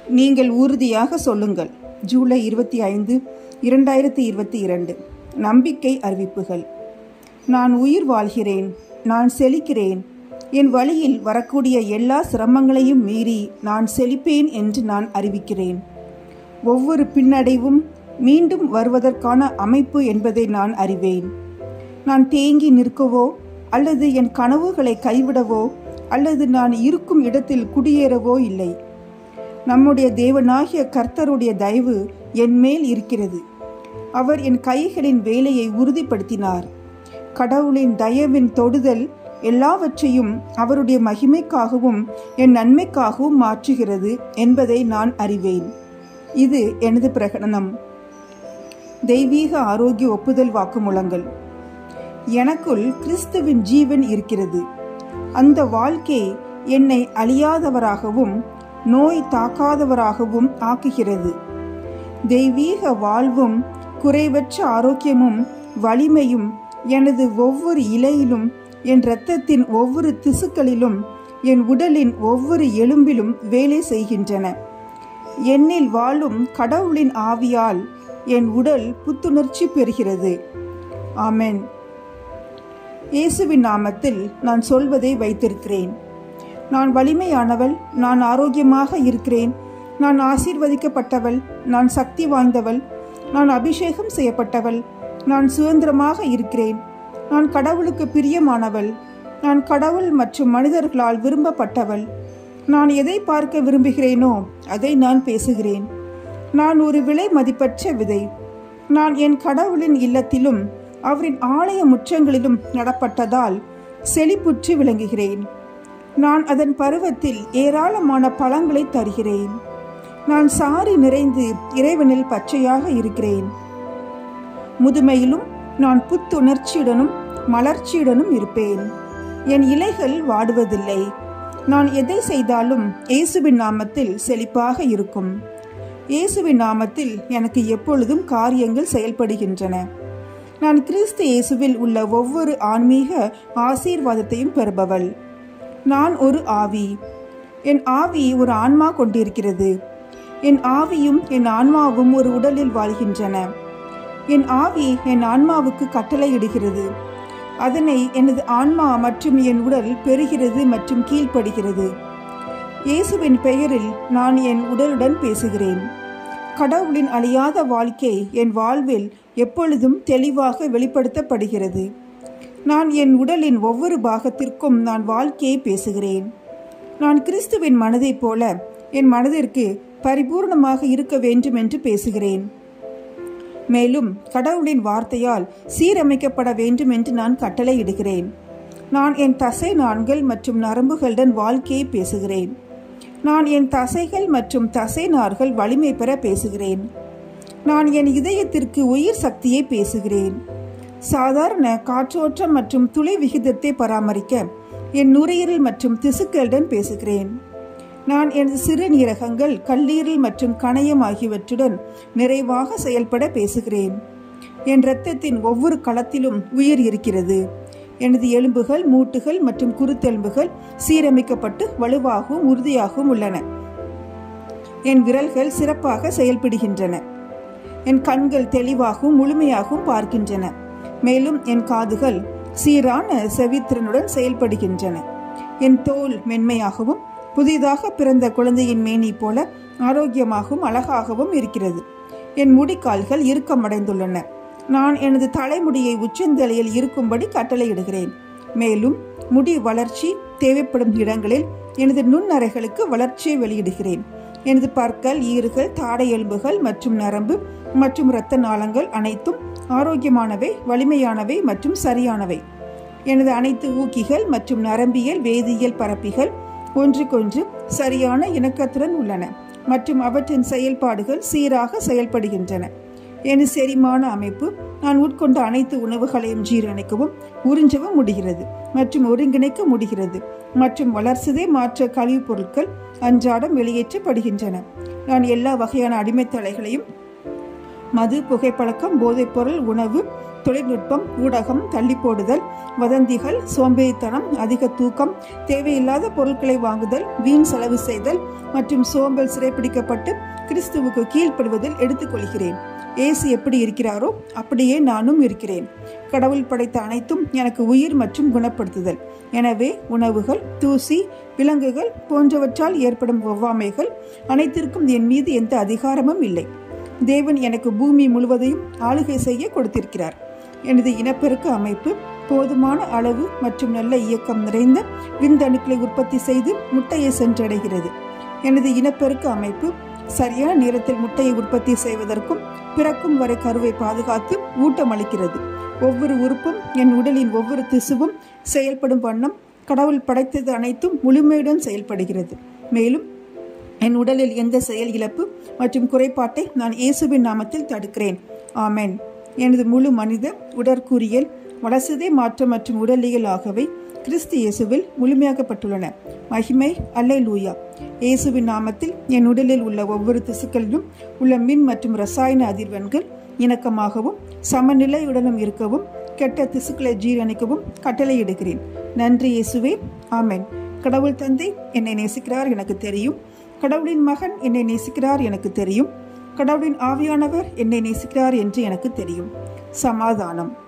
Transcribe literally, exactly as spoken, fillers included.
நீங்கள் உறுதியாக சொல்லுங்கள். ஜூலை இருபத்தி ஐந்து இரண்டாயிரத்தி இருபத்தி இரண்டு. நம்பிக்கை அறிவிப்புகள். நான் உயிர் வாழ்கிறேன், நான் செழிக்கிறேன். என் வழியில் வரக்கூடிய எல்லா சிரமங்களையும் மீறி நான் செழிப்பேன் என்று நான் அறிவிக்கிறேன். ஒவ்வொரு பின்னடைவும் மீண்டும் வருவதற்கான அமைப்பு என்பதை நான் அறிவேன். நான் தேங்கி நிற்கவோ அல்லது என் கனவுகளை கைவிடவோ அல்லது நான் இருக்கும் இடத்தில் குடியேறவோ இல்லை. நம்முடைய தேவனாகிய கர்த்தருடைய தயவு என் மேல் இருக்கிறது. அவர் என் கைகளின் வேலையை உறுதிப்படுத்தினார். கடவுளின் தயவின் தொடுதல் எல்லாவற்றையும் அவருடைய மகிமைக்காகவும் என் நன்மைக்காகவும் மாற்றுகிறது என்பதை நான் அறிவேன். இது எனது பிரகடனம். தெய்வீக ஆரோக்கிய ஒப்புதல் வாக்குமூலங்கள். எனக்குள் கிறிஸ்துவின் ஜீவன் இருக்கிறது. அந்த வாழ்க்கை என்னை அழியாதவராகவும் நோய் தாக்காதவராகவும் ஆக்குகிறது. தெய்வீக வாழ்வும் குறைவற்ற ஆரோக்கியமும் வலிமையும் எனது ஒவ்வொரு இலையிலும், என் இரத்தத்தின் ஒவ்வொரு திசுக்களிலும், என் உடலின் ஒவ்வொரு எலும்பிலும் வேலை செய்கின்றன. என்னில் வாழும் கடவுளின் ஆவியால் என் உடல் புத்துணர்ச்சி பெறுகிறது. ஆமென். இயேசுவின் நாமத்தில் நான் சொல்வதை வைத்திருக்கிறேன். நான் வலிமையானவள், நான் ஆரோக்கியமாக இருக்கிறேன், நான் ஆசீர்வதிக்கப்பட்டவள், நான் சக்தி வாய்ந்தவள், நான் அபிஷேகம் செய்யப்பட்டவள், நான் சுதந்திரமாக இருக்கிறேன், நான் கடவுளுக்கு பிரியமானவள், நான் கடவுள் மற்றும் மனிதர்களால் விரும்பப்பட்டவள், நான் எதை பார்க்க விரும்புகிறேனோ அதை நான் பேசுகிறேன். நான் ஒரு விலை மதிப்பற்ற விதை. நான் என் கடவுளின் இல்லத்திலும் அவரின் ஆலய முற்றங்களிலும் நடப்பட்டதால் செழிப்புற்று விளங்குகிறேன். நான் அதன் பருவத்தில் ஏராளமான பழங்களை தருகிறேன். நான் சாரி நிறைந்து இறைவனில் பச்சையாக இருக்கிறேன். முதுமையிலும் நான் புத்துணர்ச்சியுடனும் மலர்ச்சியுடனும் இருப்பேன். என் இலைகள் வாடுவதில்லை. நான் எதை செய்தாலும் இயேசுவின் நாமத்தில் செழிப்பாக இருக்கும். இயேசுவின் நாமத்தில் எனக்கு எப்பொழுதும் காரியங்கள் செயல்படுகின்றன. நான் கிறிஸ்து இயேசுவில் உள்ள ஒவ்வொரு ஆன்மீக ஆசீர்வாதத்தையும் பெறுபவள். நான் ஒரு ஆவி. என் ஆவி ஒரு ஆன்மா கொண்டிருக்கிறது. என் ஆவியும் என் ஆன்மாவும் ஒரு உடலில் வாழ்கின்றன. என் ஆவி என் ஆன்மாவுக்கு கட்டளையிடுகிறது. அதனை எனது ஆன்மா மற்றும் என் உடல் பெறுகிறது மற்றும் கீழ்ப்படுகிறது. இயேசுவின் பெயரில் நான் என் உடலுடன் பேசுகிறேன். கடவுளின் அழியாத வாழ்க்கை என் வாழ்வில் எப்பொழுதும் தெளிவாக வெளிப்படுத்தப்படுகிறது. நான் என் உடலின் ஒவ்வொரு பாகத்திற்கும் நான் வாழ்க்கையை பேசுகிறேன். நான் கிறிஸ்துவின் மனதைப் போல என் மனதிற்கு பரிபூர்ணமாக இருக்க வேண்டும் என்று பேசுகிறேன். மேலும் கடவுளின் வார்த்தையால் சீரமைக்கப்பட வேண்டும் என்று நான் கட்டளையிடுகிறேன். நான் என் தசை நாண்கள் மற்றும் நரம்புகளுடன் வாழ்க்கையை பேசுகிறேன். நான் என் தசைகள் மற்றும் தசை நார்கள் வலிமை பெற பேசுகிறேன். நான் என் இதயத்திற்கு உயிர் சக்தியை பேசுகிறேன். சாதாரண காற்றோட்டம் மற்றும் துளை விகிதத்தை பராமரிக்க என் நுரையீரல் மற்றும் திசுக்களுடன் பேசுகிறேன். நான் எனது சிறுநீரகங்கள், கல்லீரல் மற்றும் கணையம் ஆகியவற்றுடன் நிறைவாக செயல்பட பேசுகிறேன். என் இரத்தத்தின் ஒவ்வொரு களத்திலும் உயிர் இருக்கிறது. எனது எலும்புகள், மூட்டுகள் மற்றும் குருத்தெலும்புகள் சீரமைக்கப்பட்டு வலுவாகவும் உறுதியாகவும் உள்ளன. என் விரல்கள் சிறப்பாக செயல்படுகின்றன. என் கண்கள் தெளிவாகவும் முழுமையாகவும் பார்க்கின்றன. மேலும் என் காதுகள் சீரான செவித்திறனுடன் செயல்படுகின்றன. என் தோல் மென்மையாகவும் புதிதாக பிறந்த குழந்தையின் மேனி போல ஆரோக்கியமாகவும் அழகாகவும் இருக்கிறது. என் முடிக்கால்கள் இறுக்கமடைந்துள்ளன. நான் எனது தலைமுடியை உச்சந்தலையில் இருக்கும்படி கட்டளையிடுகிறேன். மேலும் முடி வளர்ச்சி தேவைப்படும் இடங்களில் எனது நுண்ணறைகளுக்கு வளர்ச்சியை வெளியிடுகிறேன். எனது பற்கள், ஈறுகள், தாடை எலும்புகள் மற்றும் நரம்பு மற்றும் இரத்த நாளங்கள் அனைத்தும் ஆரோக்கியமானவை, வலிமையானவை மற்றும் சரியானவை. எனது அனைத்து ஊக்கிகள் மற்றும் நரம்பியல் வேதியியல் பரப்பிகள் ஒன்றுக்கொன்று சரியான இணக்கத்துடன் உள்ளன மற்றும் அவற்றின் செயல்பாடுகள் சீராக செயல்படுகின்றன. எனது செரிமான அமைப்பு நான் உட்கொண்ட அனைத்து உணவுகளையும் ஜீரணிக்கவும் உறிஞ்சவும் முடிகிறது மற்றும் ஒருங்கிணைக்க முடிகிறது மற்றும் வளர்சிதை மாற்ற கழிவுப் பொருட்கள் அன்றாடம் வெளியேற்றப்படுகின்றன. நான் எல்லா வகையான அடிமைத்தலைகளையும் மது, புகைப்பழக்கம், போதைப்பொருள், உணவு தொழில்நுட்பம், ஊடகம், தள்ளி போடுதல், வதந்திகள், சோம்பேறித்தனம், அதிக தூக்கம், தேவையில்லாத பொருட்களை வாங்குதல், வீண் செலவு செய்தல் மற்றும் சோம்பல் சிறைப்பிடிக்கப்பட்டு கிறிஸ்துவுக்கு கீழ்ப்படுவதில் எடுத்துக்கொள்கிறேன். இயேசு எப்படி இருக்கிறாரோ அப்படியே நானும் இருக்கிறேன். கடவுள் படைத்த அனைத்தும் எனக்கு உயிர் மற்றும் குணப்படுத்துதல். எனவே உணவுகள், தூசி, விலங்குகள் போன்றவற்றால் ஏற்படும் ஒவ்வாமைகள் அனைத்திற்கும் என் மீது எந்த அதிகாரமும் இல்லை. தேவன் எனக்கு பூமி முழுவதையும் ஆளுகை செய்ய கொடுத்திருக்கிறார். எனது இனப்பெருக்க அமைப்பு போதுமான அளவு மற்றும் நல்ல இயக்கம் நிறைந்த விந்தணுக்களை உற்பத்தி செய்து முட்டையை சென்றடைகிறது. எனது இனப்பெருக்க அமைப்பு சரியான நேரத்தில் முட்டையை உற்பத்தி செய்வதற்கும் பிறக்கும் வரை கருவை பாதுகாத்து ஊட்டம் அளிக்கிறது. ஒவ்வொரு உறுப்பும், என் உடலின் ஒவ்வொரு திசுவும் செயல்படும் வண்ணம் கடவுள் படைத்தது அனைத்தும் முழுமையுடன் செயல்படுகிறது. மேலும் என் உடலில் எந்த செயல் இழப்பு மற்றும் குறைபாட்டை நான் இயேசுவின் நாமத்தில் தடுக்கிறேன். ஆமென். எனது முழு மனித உடற்கூறியல், வளர்சிதை மாற்றம் மற்றும் உடலியல் ஆகவே கிறிஸ்து இயேசுவில் முழுமையாக்கப்பட்டுள்ளன. மகிமை அல்லேலூயா. இயேசுவின் நாமத்தில் என் உடலில் உள்ள ஒவ்வொரு திசுக்களிலும் உள்ள மின் மற்றும் ரசாயன அதிர்வெண்கள் இணக்கமாகவும் சமநிலையுடனும் இருக்கவும் கெட்ட திசுக்களை ஜீரணிக்கவும் கட்டளையிடுகிறேன். நன்றி இயேசுவே. ஆமென். கடவுள் தந்தை என்னை நேசிக்கிறார் எனக்கு தெரியும். கடவுளின் மகன் என்னை நேசிக்கிறார் எனக்கு தெரியும். கடவுளின் ஆவியானவர் என்னை நேசிக்கிறார் என்று எனக்கு தெரியும். சமாதானம்.